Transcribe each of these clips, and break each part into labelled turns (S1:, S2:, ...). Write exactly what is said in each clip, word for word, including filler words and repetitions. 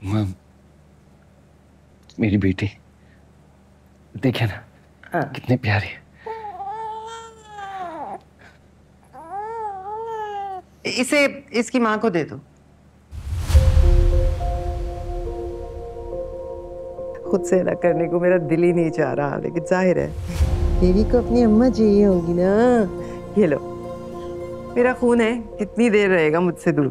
S1: माँ, मेरी बेटी देखे ना,
S2: हाँ।
S1: कितनी प्यारी है।
S2: इसे इसकी माँ को दे दो। खुद से अलग करने को मेरा दिल ही नहीं चाह रहा, लेकिन जाहिर है बेबी को अपनी अम्मा चाहिए होगी ना। ये लो, मेरा खून है, कितनी देर रहेगा मुझसे दूर।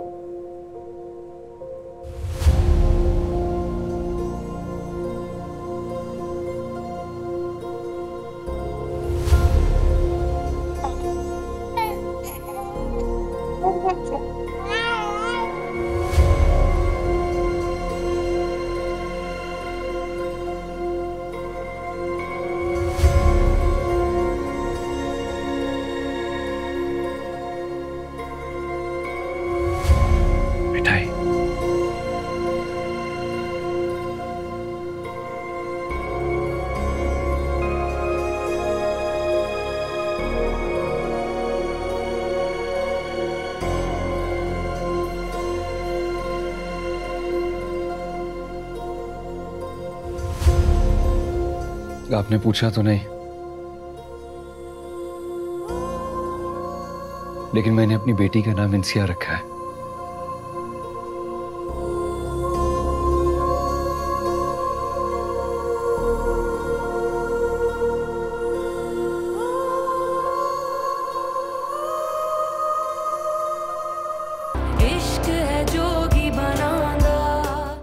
S1: मिठाई। आपने पूछा तो नहीं, लेकिन मैंने अपनी बेटी का नाम इंसिया रखा है।